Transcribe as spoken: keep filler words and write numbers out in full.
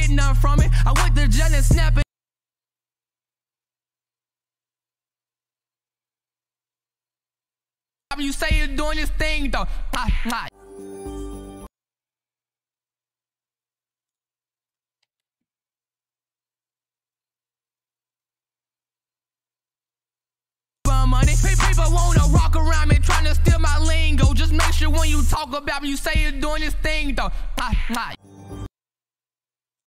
get nothing from it. I went to jail and snap it. You say you're doing this thing though. Ha, ha. Money. People wanna rock around me trying to steal my lingo. Just make sure when you talk about me, you say you're doing this thing though. Ha, ha.